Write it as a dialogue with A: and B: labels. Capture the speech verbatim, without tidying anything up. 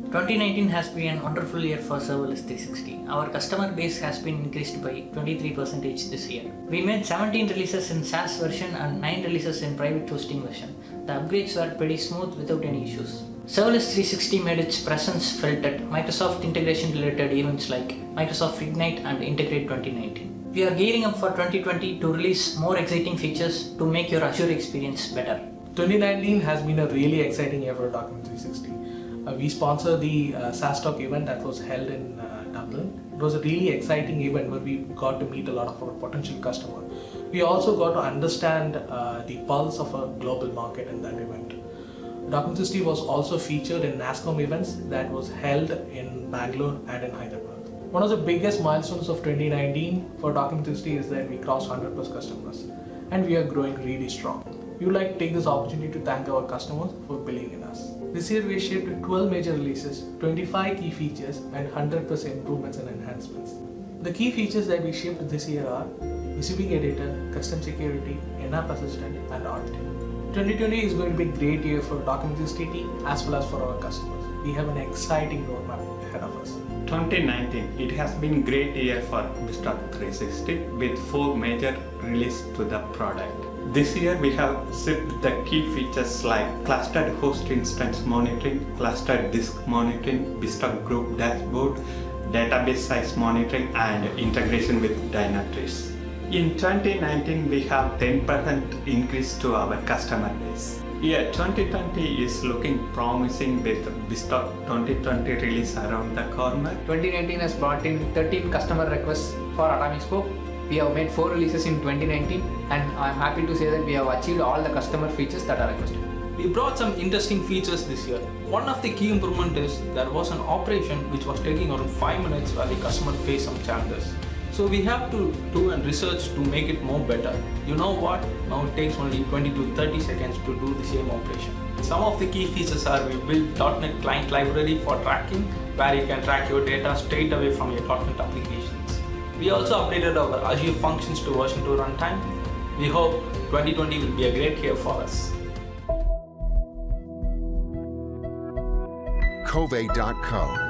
A: twenty nineteen has been a wonderful year for serverless three sixty. Our customer base has been increased by twenty-three percent this year. We made seventeen releases in SaaS version and nine releases in private hosting version. The upgrades were pretty smooth without any issues. Serverless three sixty made its presence felt at Microsoft integration related events like Microsoft Ignite and Integrate twenty nineteen. We are gearing up for twenty twenty to release more exciting features to make your Azure experience better.
B: twenty nineteen has been a really exciting year for Document three sixty. Uh, we sponsored the uh, SaaS Talk event that was held in uh, Dublin. It was a really exciting event where we got to meet a lot of our potential customers. We also got to understand uh, the pulse of a global market in that event. Document three sixty was also featured in NASSCOM events that was held in Bangalore and in Hyderabad. One of the biggest milestones of twenty nineteen for Document three sixty is that we crossed one hundred plus customers, and we are growing really strong. We would like to take this opportunity to thank our customers for believing in us. This year we shipped twelve major releases, twenty-five key features and one hundred plus improvements and enhancements. The key features that we shipped this year are receiving editor, custom security, in-app assistant and auditing. twenty twenty is going to be a great year for Document three sixty as well as for our customers. We have an exciting roadmap ahead of us.
C: twenty nineteen, it has been a great year for BizTalk three sixty with four major releases to the product. This year we have shipped the key features like clustered host instance monitoring, clustered disk monitoring, BizTalk group dashboard, database size monitoring and integration with Dynatrace. In twenty nineteen we have ten percent increase to our customer base. Yeah, twenty twenty is looking promising with BizTalk twenty twenty release around the corner.
D: twenty nineteen has brought in thirteen customer requests for Atomic Scope. We have made four releases in twenty nineteen and I am happy to say that we have achieved all the customer features that are requested.
E: We brought some interesting features this year. One of the key improvements is there was an operation which was taking around five minutes where the customer faced some challenges. So we have to do a research to make it more better. You know what? Now it takes only twenty to thirty seconds to do the same operation. Some of the key features are we built dot net client library for tracking where you can track your data straight away from your dot net applications. We also updated our Azure functions to version two runtime. We hope twenty twenty will be a great year for us.
F: Cove dot co